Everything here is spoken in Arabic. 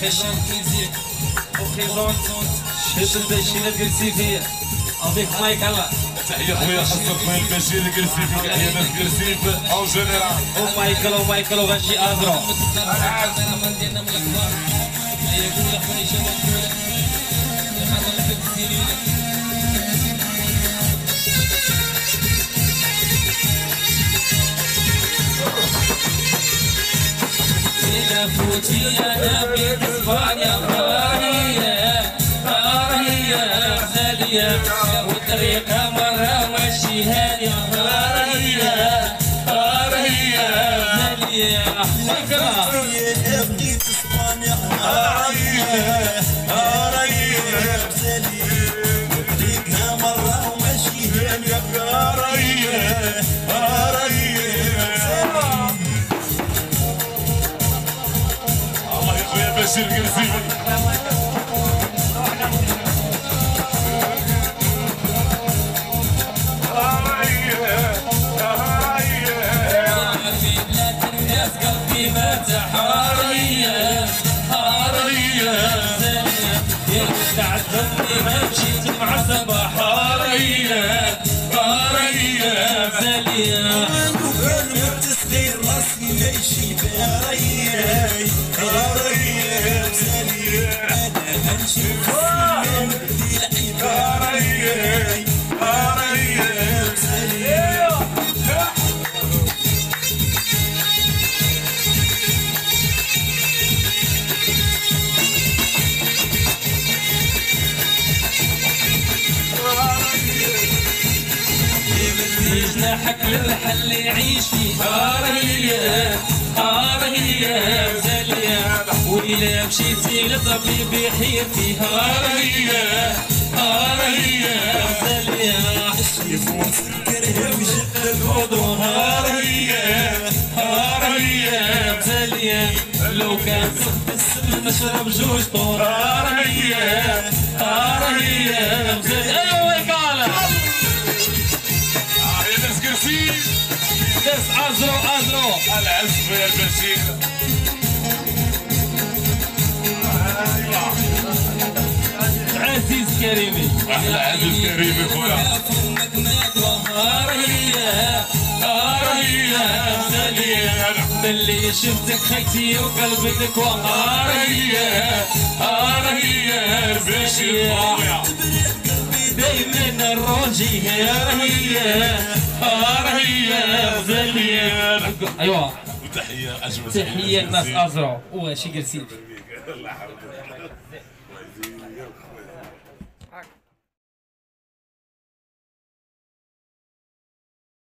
شد البشير القرسيفي avec Mike Allah. تحية خويا خاصة خويا البشير القرسيفي تحية ناس قرسيف أو جنرال. أو مايكل وغاشي أزرو. فوتي أنا في إسبانيا هارية غزالية والطريقة مرة ماشيها لي هارية غزالية فكرة بغيت إسبانيا هارية غزالية والطريقة مرة ماشيها لي هارية بشير القرسيفي قلبي ماتح هارية غزالية يا ودع ذنبي ما مشيت معصبة هارية غزالية والتصغير راسي ليشي هارية غزالية أنا نشوف دي لعيبة هارية غزالية جناحك للرحل يعيش فيه هارية غزالية وإلا مشيتي للطبيب يحير فيه هارية غزالية يفوت سكرها وجد الوضوء هارية غزالية لو كان سخت السم نشرب جوج طور هارية غزالية أيوة قال ناس قرسيف ناس أزرو العزف يا البشير عزيز كريمي أحلى عزيز كريمي خويا هارية غزالية ملي شفتك خيتي وقلبك وهارية بشير خويا دايما الروجي هارية غزالية ايوا وتحية أجمل تحية الناس أزرو وشي قرسيف الله يحفظك.